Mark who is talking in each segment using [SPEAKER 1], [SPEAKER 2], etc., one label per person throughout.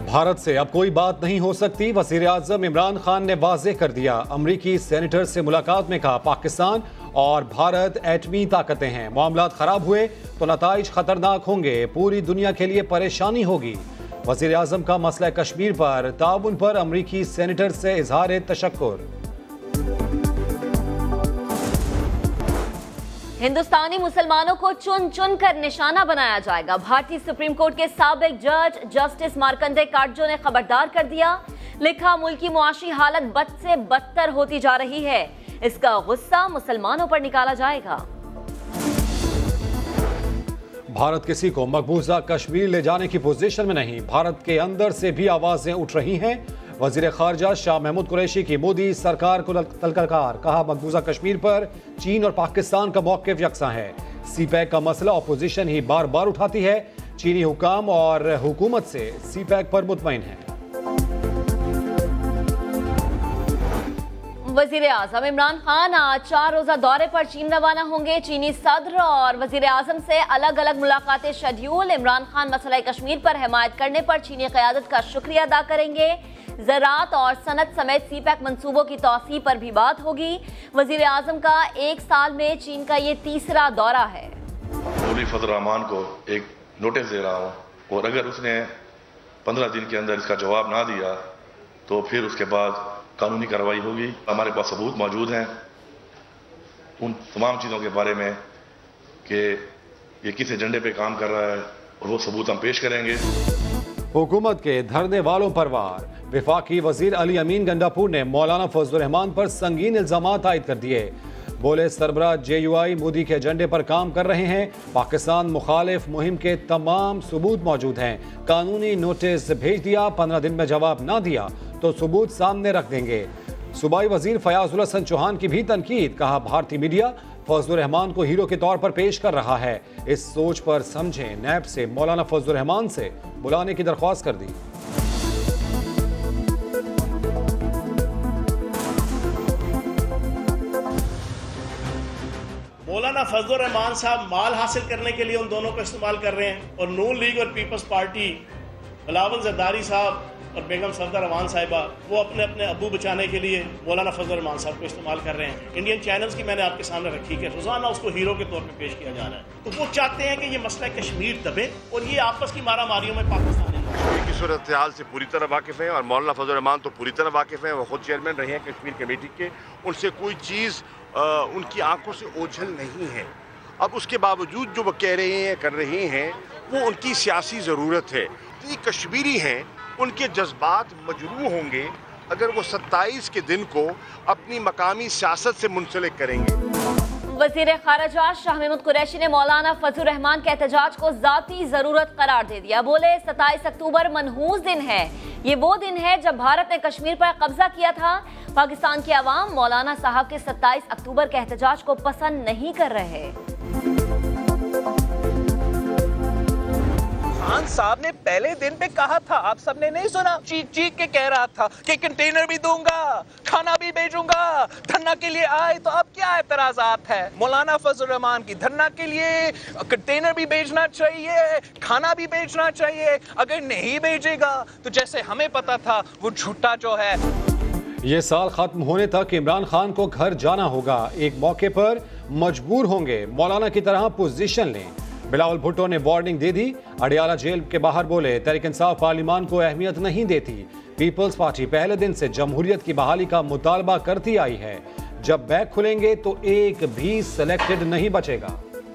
[SPEAKER 1] भारत से अब कोई बात नहीं हो सकती, वज़ीर आज़म इमरान खान ने वाज़ेह कर दिया। अमरीकी सेनेटर से मुलाकात में कहा पाकिस्तान और भारत एटमी ताकतें हैं, मामलात खराब हुए तो नताइज खतरनाक होंगे, पूरी दुनिया के लिए परेशानी होगी। वज़ीर आज़म का मसला कश्मीर पर ताउन पर अमरीकी सेनेटर से इजहार तशक्कुर।
[SPEAKER 2] हिंदुस्तानी मुसलमानों को चुन चुन कर निशाना बनाया जाएगा। भारतीय सुप्रीम कोर्ट के साबिक जज जस्टिस मार्कंडे काटजो ने खबरदार कर दिया। लिखा, मुल्क की मुआशी हालत बद से बदतर होती जा रही है, इसका गुस्सा मुसलमानों पर निकाला जाएगा।
[SPEAKER 1] भारत किसी को मकबूजा कश्मीर ले जाने की पोजीशन में नहीं, भारत के अंदर से भी आवाजें उठ रही हैं। वजीर खारजा शाह महमूद कुरैशी की मोदी सरकार को तलकार, कहा मकबूजा कश्मीर पर चीन और पाकिस्तान का मौक़िफ़ यकसा है। सीपैक का मसला अपोजिशन ही बार बार उठाती है, चीनी हुकाम और हुकूमत से सीपैक पर मुतमईन है।
[SPEAKER 2] वजीर आजम इमरान खान आज 4 रोजा दौरे पर चीन रवाना होंगे। चीनी सदर और वजीर आजम से अलग अलग मुलाकातें शेड्यूल। इमरान खान मसला कश्मीर पर हिमायत करने पर चीनी क़यादत का शुक्रिया अदा करेंगे। ज़राअत और सनत समेत सीपैक मंसूबों की तौसीह पर भी बात होगी। वजीर आजम का 1 साल में चीन का ये तीसरा दौरा है।
[SPEAKER 3] मौलवी फजल रहमान को एक नोटिस दे रहा हूँ, और अगर उसने 15 दिन के अंदर इसका जवाब ना दिया तो फिर उसके बाद कानूनी कार्रवाई होगी। हमारे पास सबूत मौजूद हैं उन तमाम चीज़ों के बारे में कि ये किस एजेंडे पे काम कर रहा है, और वो सबूत हम पेश करेंगे।
[SPEAKER 1] हुकूमत के धरने वालों पर वार। विफाकी वजीर अली अमीन गंडापुर ने मौलाना फजल रहमान पर संगीन इल्जामात आयद कर दिए। बोले, सरबराह JUI मोदी के एजेंडे पर काम कर रहे हैं, पाकिस्तान मुखालिफ मुहिम के तमाम सबूत मौजूद हैं, कानूनी नोटिस भेज दिया, 15 दिन में जवाब ना दिया तो सबूत सामने रख देंगे। सूबाई वजीर फयाजुल हसन चौहान की भी तनकीद, कहा भारतीय मीडिया फजल रहमान को हीरो के तौर पर पेश कर रहा है, इस सोच पर समझें। नैब से मौलाना फजल रहमान से बुलाने की दरख्वास्त कर दी।
[SPEAKER 4] मौलाना फजल रहमान साहब माल हासिल करने के लिए उन दोनों को इस्तेमाल कर रहे हैं, और नून लीग और पीपल्स पार्टी बिलावल जरदारी साहब और बेगम सफदर रहमान साहिबा वो अपने अपने अबू बचाने के लिए मौलाना फजल रहमान साहब को इस्तेमाल कर रहे हैं। इंडियन चैनल्स की मैंने आपके सामने रखी कि रोजाना उसको हीरो के तौर पे पेश किया जा रहा है। तो वो चाहते हैं कि ये मसला कश्मीर दबे और ये आपस की मारामारियों में पाकिस्तान
[SPEAKER 5] की सूरत हाल से पूरी तरह वाकिफ हैं, और मौलाना फजल रहमान तो पूरी तरह वाकिफ हैं। वो खुद चेयरमैन रहे हैं कश्मीर कमेटी के, उनसे कोई चीज़ उनकी आंखों से ओझल नहीं है। अब उसके बावजूद जो वो कह रहे हैं कर रहे हैं वो उनकी सियासी ज़रूरत है। ये कश्मीरी हैं, उनके जज्बात मजरूह होंगे अगर वो 27 के दिन को अपनी मकामी सियासत से मुंसलिक करेंगे।
[SPEAKER 2] वज़ीर ख़ारिजा शाह महमूद कुरैशी ने मौलाना फजल रहमान के एहतजाज को ज़ाती ज़रूरत करार दे दिया। बोले, 27 अक्टूबर मनहूस दिन है, ये वो दिन है जब भारत ने कश्मीर पर कब्जा किया था। पाकिस्तान के अवाम मौलाना साहब के 27 अक्टूबर के एहतजाज को पसंद नहीं कर रहे।
[SPEAKER 6] खान साहब ने पहले दिन पे कहा था, आप सबने नहीं सुना, चीख चीख के कह रहा था कि कंटेनर भी दूंगा, खाना भी भेजूंगा, धरना के लिए आए। तो अब क्या एतराजात है? मौलाना फजल रहमान की धरना के लिए कंटेनर भी भेजना चाहिए, खाना भी भेजना चाहिए। अगर नहीं भेजेगा तो जैसे हमें पता था वो झूठा जो है।
[SPEAKER 1] ये साल खत्म होने तक इमरान खान को घर जाना होगा, एक मौके पर मजबूर होंगे मौलाना की तरह पोजीशन लें। बिलावल भुट्टो ने वार्निंग दे दी। अडियाला जेल के बाहर बोले, तहरीक इंसाफ पार्लिमान को अहमियत नहीं देती, पीपल्स पार्टी पहले दिन से जमहूरियत की बहाली का मुतालबा करती आई है, जब बैग खुलेंगे तो एक भी सिलेक्टेड नहीं बचेगा।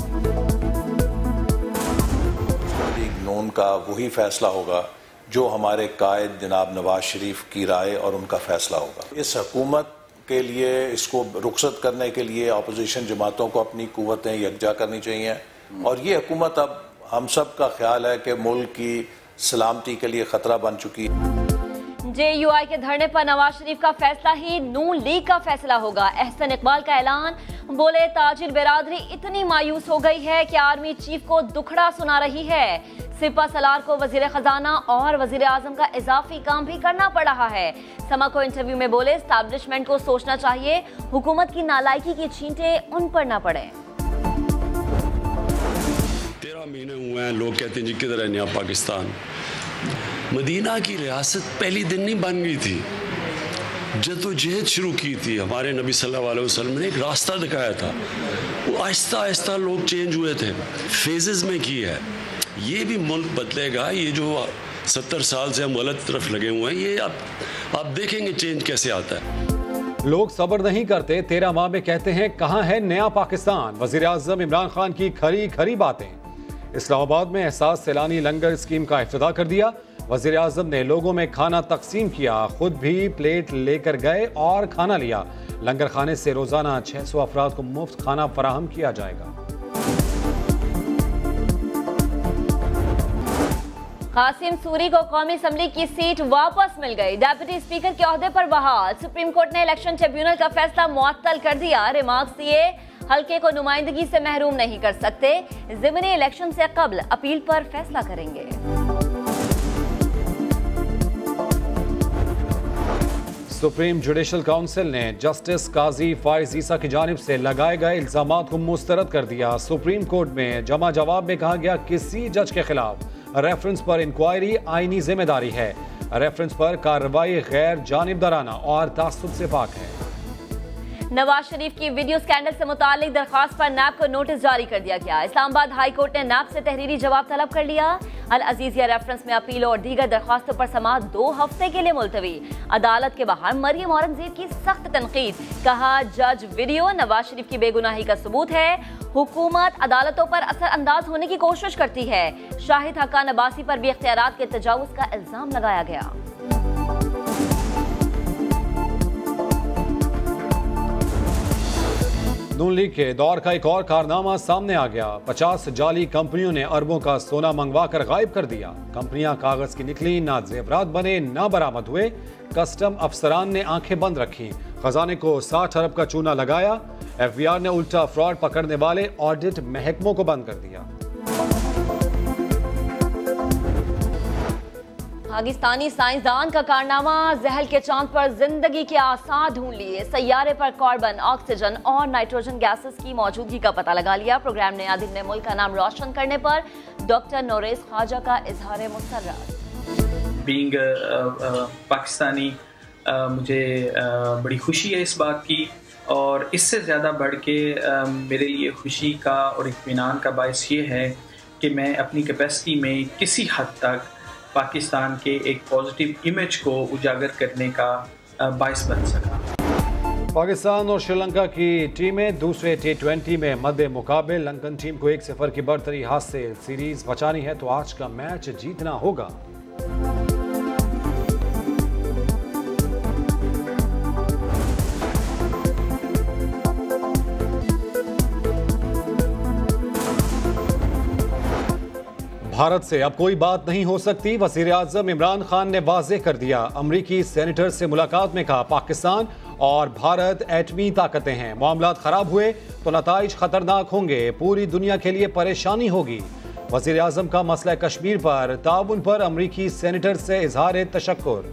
[SPEAKER 7] लोन का वही फैसला होगा जो हमारे कायद जनाब नवाज शरीफ की राय और उनका फैसला होगा। इस हुकूमत के लिए इसको रुखसत करने के लिए अपोजिशन जमातों को अपनी कुव्वतें यकजा करनी चाहिए, और ये हुकूमत अब हम सब का ख्याल है कि मुल्क की सलामती के लिए खतरा बन चुकी है।
[SPEAKER 2] JUI के धरने पर नवाज शरीफ का फैसला ही नून लीग का फैसला होगा। एहसन इकबाल का ऐलान। बोले, ताजिर बिरादरी इतनी मायूस हो गई है कि आर्मी चीफ को दुखड़ा सुना रही है। सिपा सलार को वजीर खजाना और वजीर आजम का इजाफी काम भी करना पड़ रहा है। समा को इंटरव्यू में बोले, एस्टैब्लिशमेंट को सोचना चाहिए, हुकूमत की नालायकी की छींटे उन पर न पड़े।
[SPEAKER 8] 13 महीने हुए हैं हैं, लोग कहते हैं जी किधर है नया पाकिस्तान। मदीना की रियासत पहली दिन नहीं बन गई थी, जद्दोजहद शुरू की थी। हमारे नबी सल्लल्लाहु अलैहि वसल्लम ने एक रास्ता दिखाया था, वो आहिस्ता आहिस्ता लोग चेंज हुए थे, फेजेस में की है। ये भी मुल्क बदलेगा, ये जो 70 साल से हम गलत तरफ लगे हुए हैं, ये आप देखेंगे चेंज कैसे आता है।
[SPEAKER 1] लोग सब्र नहीं करते, 13 माह में कहते हैं कहाँ है नया पाकिस्तान। वजीर आज़म इमरान खान की खरी खरी बातें। इस्लामाबाद में एहसास सैलानी लंगर स्कीम का इफ्तिताह कर दिया। वजीर आज़म ने लोगों में खाना तकसीम किया, खुद भी प्लेट लेकर गए और खाना लिया। लंगर खाने से रोजाना 600 अफराद को मुफ्त खाना फराहम किया जाएगा।
[SPEAKER 2] कासिम सूरी को कौमी असम्बली की सीट वापस मिल गई। डिप्टी स्पीकर के ओहदे पर बहाल। सुप्रीम कोर्ट ने इलेक्शन ट्रिब्यूनल का फैसला मुअत्तल कर दिया। रिमार्क्स दिए, हल्के को नुमाइंदगी से महरूम नहीं कर सकते, ज़िमनी इलेक्शन से कबल अपील पर फैसला करेंगे।
[SPEAKER 1] सुप्रीम जुडिशल काउंसिल ने जस्टिस काजी फाइज ईसा की जानिब से लगाए गए इल्जामात को मुस्तरद कर दिया। सुप्रीम कोर्ट में जमा जवाब में कहा गया किसी जज के खिलाफ रेफरेंस पर इंक्वायरी आईनी जिम्मेदारी है। रेफरेंस पर कार्रवाई गैर जानिबदाराना और तासुब से पाक है।
[SPEAKER 2] नवाज शरीफ की वीडियो स्कैंडल से मुतालिक दरखास्त पर नैब को नोटिस जारी कर दिया गया। इस्लामाबाद हाई कोर्ट ने नैब से तहरीरी जवाब तलब कर लिया। अल अजीजिया रेफरेंस में अपील और दीगर दरखास्तों पर समाअत 2 हफ्ते के लिए मुलतवी। अदालत के बाहर मरियम औरंगजेब की सख्त तनकीद। कहा जज वीडियो नवाज शरीफ की बेगुनाही का सबूत है। हुकूमत अदालतों पर असर अंदाज होने की कोशिश करती है। शाहिद हक्कान अब्बासी पर भी इख्तियारात के तजावुज का इल्जाम लगाया गया।
[SPEAKER 1] नून लीग के दौर का एक और कारनामा सामने आ गया। 50 जाली कंपनियों ने अरबों का सोना मंगवा कर गायब कर दिया। कंपनियां कागज की निकली, ना जेवरात बने, ना बरामद हुए। कस्टम अफसरान ने आंखें बंद रखी, खजाने को 60 अरब का चूना लगाया। एफबीआर ने उल्टा फ्रॉड पकड़ने वाले ऑडिट महकमों को बंद कर दिया।
[SPEAKER 2] पाकिस्तानी साइंसदान का कारनामा, जहल के चांद पर जिंदगी के आसार ढूंढ लिए। सैयारे पर कार्बन, ऑक्सीजन और नाइट्रोजन गैसेस की मौजूदगी का पता लगा लिया। प्रोग्राम ने आदिल ने मुल्क का नाम रोशन करने पर डॉक्टर नोरेस ख्वाजा का इजहार मुसर्रत।
[SPEAKER 9] बीइंग पाकिस्तानी मुझे बड़ी खुशी है इस बात की, और इससे ज़्यादा बढ़ के मेरे लिए खुशी का और इत्मीनान का बायस ये है कि मैं अपनी कैपेसिटी में किसी हद तक पाकिस्तान के एक पॉजिटिव इमेज को उजागर करने का बायस बन सका।
[SPEAKER 1] पाकिस्तान और श्रीलंका की टीमें दूसरे T20 में मद्दे मुकाबले। लंकन टीम को 1-0 की बढ़तरी हासिल, सीरीज बचानी है तो आज का मैच जीतना होगा। भारत से अब कोई बात नहीं हो सकती, वज़ीर आज़म इमरान खान ने वाज़ेह कर दिया। अमरीकी सेनेटर से मुलाकात में कहा पाकिस्तान और भारत एटमी ताकतें हैं, मामलात खराब हुए तो नताइज खतरनाक होंगे, पूरी दुनिया के लिए परेशानी होगी। वज़ीर आज़म का मसला कश्मीर पर ताउन पर अमरीकी सेनेटर से इजहार तशक्कुर।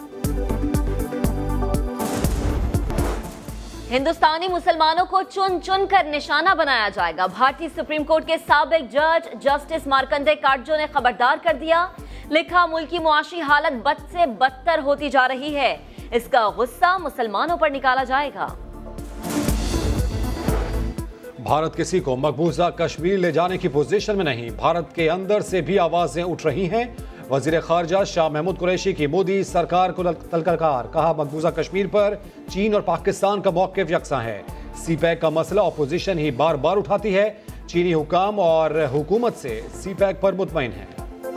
[SPEAKER 2] हिंदुस्तानी मुसलमानों को चुन चुन कर निशाना बनाया जाएगा। भारतीय सुप्रीम कोर्ट के साबिक जज जस्टिस मार्कंडे काटजो ने खबरदार कर दिया। लिखा मुल्क की मुआशी हालत बद से बदतर होती जा रही है, इसका गुस्सा मुसलमानों पर निकाला जाएगा।
[SPEAKER 1] भारत किसी को मकबूजा कश्मीर ले जाने की पोजीशन में नहीं, भारत के अंदर से भी आवाजें उठ रही हैं। वजीर खारजा शाह महमूद कुरैशी की मोदी सरकार को तलकार, कहा मकबूजा कश्मीर पर चीन और पाकिस्तान का मौक़िफ़ यकसा है। सीपैक का मसला अपोजिशन ही बार बार उठाती है, चीनी हुकाम और हुकूमत से सीपैक पर मुतमईन है।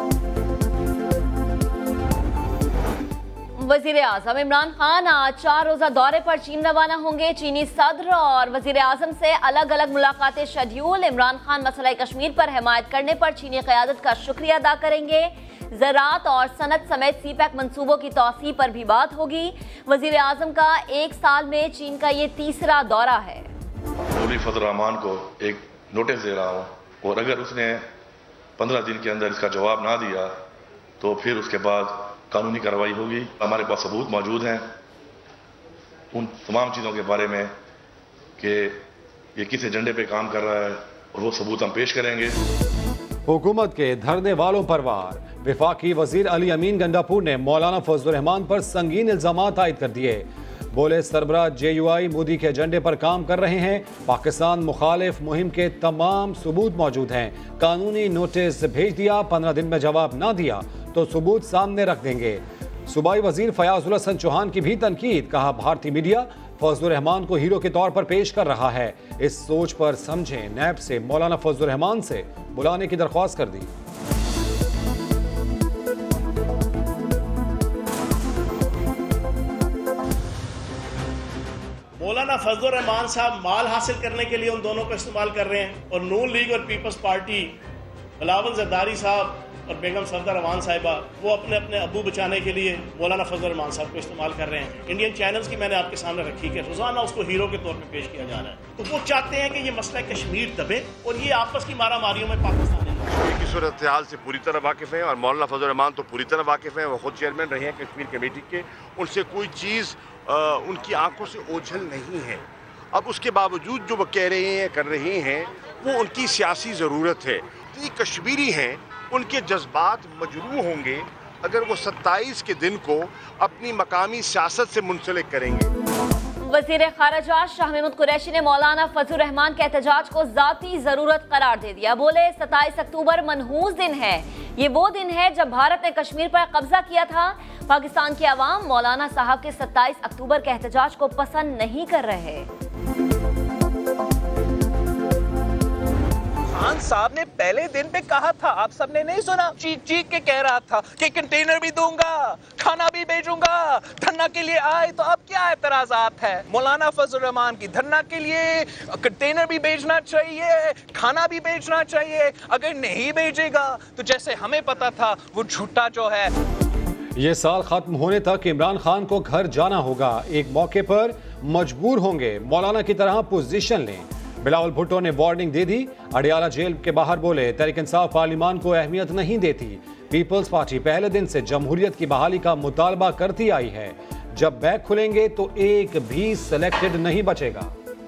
[SPEAKER 2] वजीर आज़म इमरान खान आज 4 रोज़ा दौरे पर चीन रवाना होंगे। चीनी सदर और वजीर आज़म से अलग अलग मुलाकातें शेड्यूल। इमरान खान मसला कश्मीर पर हिमायत करने पर चीनी क़यादत का शुक्रिया अदा करेंगे। ज़राअत और सनत समेत सीपैक मंसूबों की तौसीह पर भी बात होगी। वजीर आज़म का 1 साल में चीन का ये 3रा दौरा है।
[SPEAKER 3] मौलवी फजल रहमान को एक नोटिस दे रहा हूँ, और अगर उसने 15 दिन के अंदर इसका जवाब ना दिया तो फिर उसके बाद कानूनी कार्रवाई होगी। हमारे पास सबूत मौजूद हैं उन तमाम चीज़ों के बारे में कि ये किस एजेंडे पे काम कर रहा है, और वो सबूत हम पेश करेंगे।
[SPEAKER 1] हुकूमत के धरने वालों पर वार। वफाकी वजीर अली अमीन गंडापुर ने मौलाना फजलुर रहमान पर संगीन इल्जामात आयद कर दिए। बोले सरबराह JUI मोदी के एजेंडे पर काम कर रहे हैं। पाकिस्तान मुखालिफ मुहिम के तमाम सबूत मौजूद हैं। कानूनी नोटिस भेज दिया, 15 दिन में जवाब ना दिया तो सबूत सामने रख देंगे। सूबाई वजीर फयाजुल हसन चौहान की भी तनकीद। कहा भारतीय मीडिया फजलुर रहमान को हीरो के तौर पर पेश कर रहा है। इस सोच पर समझें। नैब से मौलाना फजलुर रहमान से बुलाने की दरख्वास्त कर दी।
[SPEAKER 4] मौलाना फजलुर रहमान साहब माल हासिल करने के लिए उन दोनों को इस्तेमाल कर रहे हैं और नून लीग और पीपल्स पार्टी बिलावल जरदारी साहब और बेगम सफदर रहमान साहिबा वो अपने अपने अबू बचाने के लिए मौलाना फजलुर रहमान साहब को इस्तेमाल कर रहे हैं। इंडियन चैनल्स की मैंने आपके सामने रखी कि रोजाना उसको हीरो के तौर पे पेश किया जा रहा है। तो वो चाहते हैं कि ये मसला कश्मीर दबे और ये आपस की मारा मारियों में पाकिस्तान
[SPEAKER 5] कश्मीर की सूरत हाल से पूरी तरह वाकिफ हैं और मौलाना फजलुर रहमान तो पूरी तरह वाकिफ हैं। वो खुद चेयरमैन रहे हैं कश्मीर कमेटी के। उनसे कोई चीज़ उनकी आंखों से ओझल नहीं है। अब उसके बावजूद जो वो कह रहे हैं कर रहे हैं वो उनकी सियासी ज़रूरत है। ये कश्मीरी हैं, उनके जज्बात मजरूह होंगे अगर वो 27 के दिन को अपनी मकामी सियासत से मुंसलिक करेंगे।
[SPEAKER 2] वज़ीर ख़ारिजा शाह महमूद कुरैशी ने मौलाना फजलुर रहमान के एहतजाज को ज़ाती ज़रूरत करार दे दिया। बोले 27 अक्टूबर मनहूस दिन है। ये वो दिन है जब भारत ने कश्मीर पर कब्जा किया था। पाकिस्तान की आवाम मौलाना साहब के 27 अक्टूबर के एहतजाज को पसंद नहीं कर रहे।
[SPEAKER 6] खान साहब ने पहले दिन पे कहा था, आप सबने नहीं सुना? चीख चीख के कह रहा था कि कंटेनर भी दूंगा, खाना भी भेजूंगा, धरना के लिए आए तो अब क्या एतराजात है? मौलाना फजलुर रहमान की धरना के लिए कंटेनर भी भेजना चाहिए, खाना भी भेजना चाहिए। अगर नहीं भेजेगा तो जैसे हमें पता था वो झूठा जो है।
[SPEAKER 1] ये साल खत्म होने तक इमरान खान को घर जाना होगा। एक मौके पर मजबूर होंगे मौलाना की तरह पोजीशन लें। बिलावल भुट्टो ने वार्निंग दे दी। अडियाला जेल के बाहर बोले तहरीक इंसाफ पार्लिमान को अहमियत नहीं देती। पीपल्स पार्टी पहले दिन से जमहूरियत की बहाली का मुतालबा करती आई है। जब बैग खुलेंगे तो एक भी सिलेक्टेड नहीं बचेगा।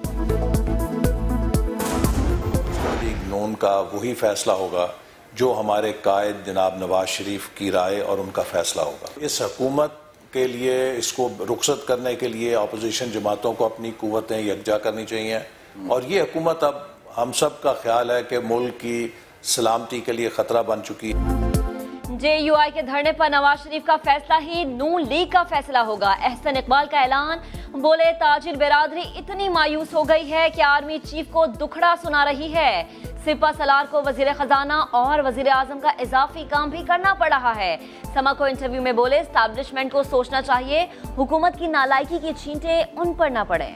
[SPEAKER 7] नून का वही फैसला होगा जो हमारे कायद जनाब नवाज शरीफ की राय और उनका फैसला होगा। इस हुकूमत के लिए इसको रुखसत करने के लिए अपोजिशन जमातों को अपनी कुव्वतें यकजा करनी चाहिए और ये हुकूमत अब हम सब का ख्याल है कि मुल्क की सलामती के लिए खतरा बन चुकी है।
[SPEAKER 2] JUI के धरने पर नवाज शरीफ का फैसला ही नून लीग का फैसला होगा। एहसन इकबाल का ऐलान। बोले ताजिर बिरादरी इतनी मायूस हो गई है कि आर्मी चीफ को दुखड़ा सुना रही है। सिपा सलार को वजीर खजाना और वजीर आजम का इजाफी काम भी करना पड़ रहा है। समा को इंटरव्यू में बोले एस्टैब्लिशमेंट को सोचना चाहिए हुकूमत की नालायकी की छींटें उन पर न पड़े।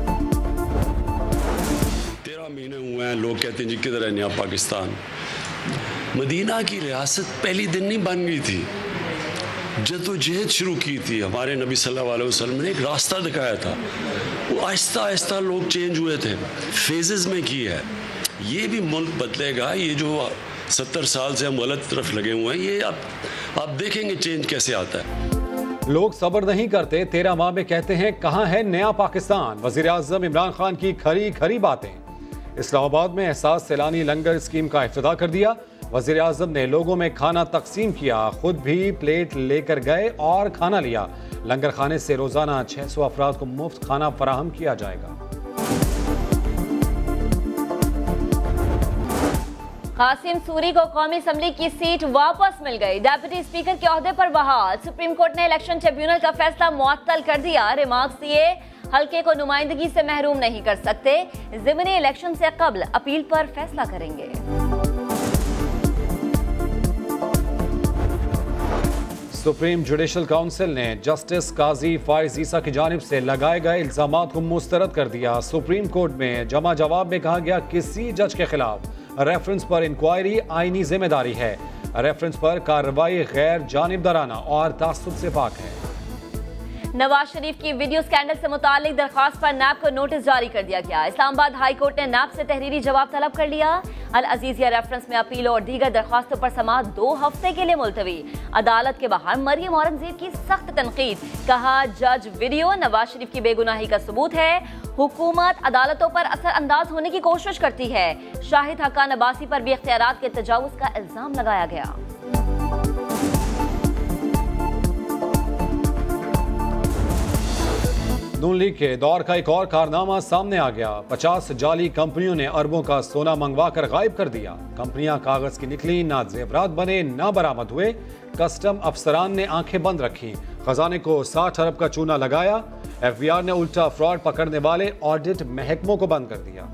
[SPEAKER 8] 13 महीने हुए हैं, लोग कहते हैं जी किधर है नया पाकिस्तान। मदीना की रियासत पहली दिन नहीं बन गई थी, जद्दोजहद शुरू की थी। हमारे नबी सल्लल्लाहु अलैहि वसल्लम ने एक रास्ता दिखाया था। वो आहिस्ता आहिस्ता लोग चेंज हुए थे, फेजेस में की है। ये भी मुल्क बदलेगा। ये जो 70 साल से हम गलत तरफ लगे हुए हैं, ये आप देखेंगे चेंज कैसे आता है।
[SPEAKER 1] लोग सब्र नहीं करते। 13 माह में कहते हैं कहाँ है नया पाकिस्तान। वजीर आजम इमरान खान की खरी खरी बातें। इस्लामाबाद में एहसास सैलानी लंगर स्कीम का इफ्तिताह कर दिया। वजीर आजम ने लोगों में खाना तकसीम किया, खुद भी प्लेट लेकर गए और खाना लिया। लंगर खाने से रोजाना 600 अफराद को मुफ्त खाना फराहम किया जाएगा।
[SPEAKER 2] कासिम सूरी को कौमी असम्बली की सीट वापस मिल गई। डिप्टी स्पीकर के ओहदे पर बहाल। सुप्रीम कोर्ट ने इलेक्शन ट्रिब्यूनल का फैसला मुअत्तल कर दिया। रिमार्क्स दिए हल्के को नुमाइंदगी से महरूम नहीं कर सकते। ज़िमनी इलेक्शन से कबल अपील पर फैसला करेंगे।
[SPEAKER 1] सुप्रीम जुडिशल काउंसिल ने जस्टिस काजी फाइज ईसा की जानिब से लगाए गए इल्जामात को मुस्तरद कर दिया। सुप्रीम कोर्ट में जमा जवाब में कहा गया किसी जज के खिलाफ रेफरेंस पर इंक्वायरी आईनी जिम्मेदारी है। रेफरेंस पर कार्रवाई गैर जानिबदाराना और तासुब से पाक है।
[SPEAKER 2] नवाज शरीफ की वीडियो स्कैंडल से मुतालिक दरख्वास्त पर नैब को नोटिस जारी कर दिया गया। इस्लामाबाद हाई कोर्ट ने नैब से तहरीरी जवाब तलब कर लिया। अल अजीजिया रेफरेंस में अपील और दीगर दरख्वास्तों पर समाअत 2 हफ्ते के लिए मुलतवी। अदालत के बाहर मरियम औरंगजेब की सख्त तनकीद, कहा जज वीडियो नवाज शरीफ की बेगुनाही का सबूत है। हुकूमत अदालतों पर असर अंदाज होने की कोशिश करती है। शाहिद हक्कान अब्बासी पर भी इख्तियारात के तजावुज का इल्जाम लगाया गया।
[SPEAKER 1] नून लीग के दौर का एक और कारनामा सामने आ गया। 50 जाली कंपनियों ने अरबों का सोना मंगवा कर गायब कर दिया। कंपनियां कागज की निकली, ना जेवरात बने, ना बरामद हुए। कस्टम अफसरान ने आंखें बंद रखी, खजाने को 60 अरब का चूना लगाया। एफबीआर ने उल्टा फ्रॉड पकड़ने वाले ऑडिट महकमों को बंद कर दिया।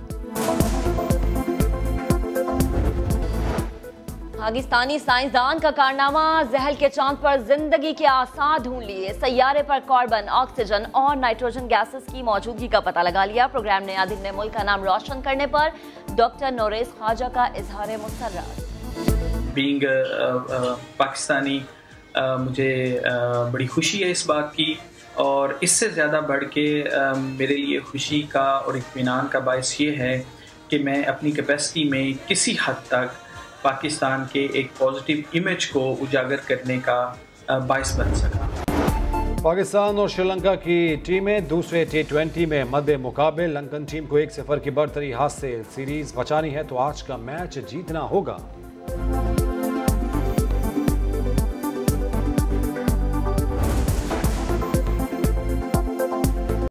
[SPEAKER 2] पाकिस्तानी साइंसदान का कारनामा, जहल के चांद पर जिंदगी के आसार ढूंढ लिए। सैयारे पर कार्बन, ऑक्सीजन और नाइट्रोजन गैसेस की मौजूदगी का पता लगा लिया। प्रोग्राम ने आदिल ने मुल्क का नाम रोशन करने पर डॉक्टर नोरेस ख्वाजा का इजहार मुसर्रत।
[SPEAKER 9] बीइंग पाकिस्तानी मुझे बड़ी खुशी है इस बात की, और इससे ज़्यादा बढ़ के मेरे लिए खुशी का और इत्मीनान का बायस ये है कि मैं अपनी कैपेसिटी में किसी हद तक पाकिस्तान के एक पॉजिटिव इमेज को उजागर करने का बायस बन सका।
[SPEAKER 1] पाकिस्तान और श्रीलंका की टीमें दूसरे T20 में मद्दे मुकाबले। लंकन टीम को 1-0 की बढ़तरी हासिल। सीरीज बचानी है तो आज का मैच जीतना होगा।